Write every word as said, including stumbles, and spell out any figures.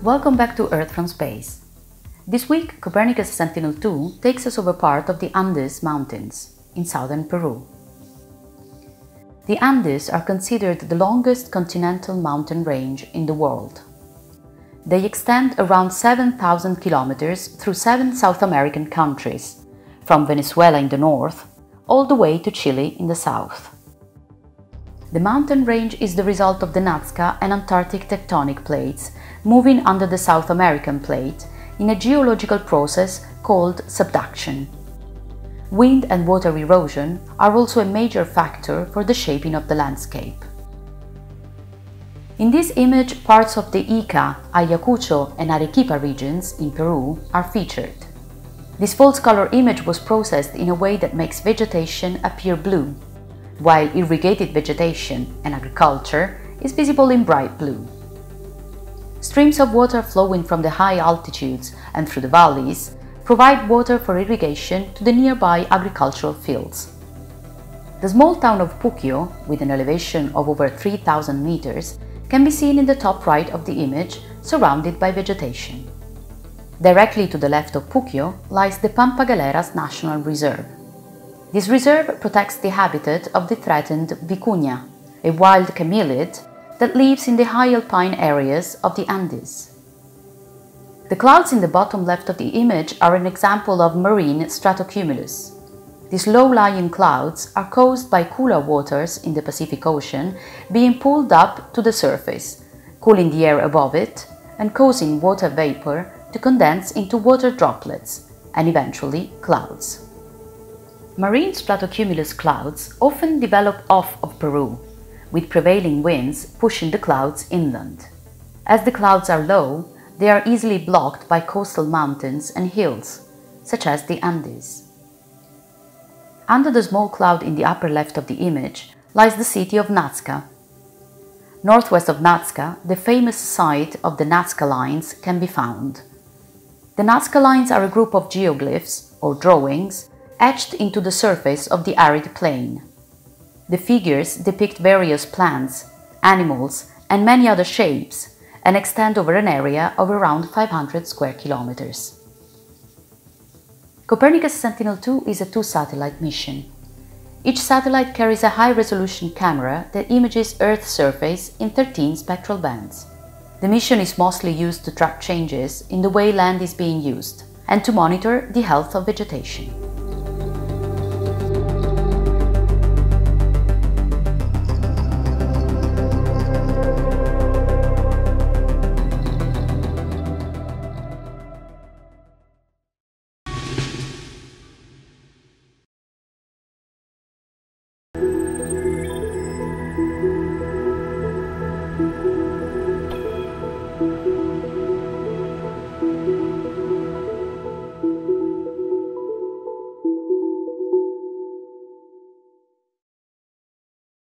Welcome back to Earth from Space. This week, Copernicus Sentinel two takes us over part of the Andes Mountains in southern Peru. The Andes are considered the longest continental mountain range in the world. They extend around seven thousand kilometers through seven South American countries, from Venezuela in the north all the way to Chile in the south. The mountain range is the result of the Nazca and Antarctic tectonic plates moving under the South American plate in a geological process called subduction. Wind and water erosion are also a major factor for the shaping of the landscape. In this image, parts of the Ica, Ayacucho and Arequipa regions in Peru are featured. This false color image was processed in a way that makes vegetation appear blue, while irrigated vegetation and agriculture is visible in bright blue. Streams of water flowing from the high altitudes and through the valleys provide water for irrigation to the nearby agricultural fields. The small town of Puquio, with an elevation of over three thousand meters, can be seen in the top right of the image, surrounded by vegetation. Directly to the left of Puquio lies the Pampa Galeras National Reserve. This reserve protects the habitat of the threatened vicuña, a wild camelid that lives in the high alpine areas of the Andes. The clouds in the bottom left of the image are an example of marine Stratocumulus. These low-lying clouds are caused by cooler waters in the Pacific Ocean being pulled up to the surface, cooling the air above it and causing water vapor to condense into water droplets and eventually clouds. Marine stratocumulus clouds often develop off of Peru, with prevailing winds pushing the clouds inland. As the clouds are low, they are easily blocked by coastal mountains and hills, such as the Andes. Under the small cloud in the upper left of the image lies the city of Nazca. Northwest of Nazca, the famous site of the Nazca Lines can be found. The Nazca Lines are a group of geoglyphs, or drawings, etched into the surface of the arid plain. The figures depict various plants, animals, and many other shapes, and extend over an area of around five hundred square kilometers. Copernicus Sentinel two is a two-satellite mission. Each satellite carries a high-resolution camera that images Earth's surface in thirteen spectral bands. The mission is mostly used to track changes in the way land is being used and to monitor the health of vegetation. Thank you.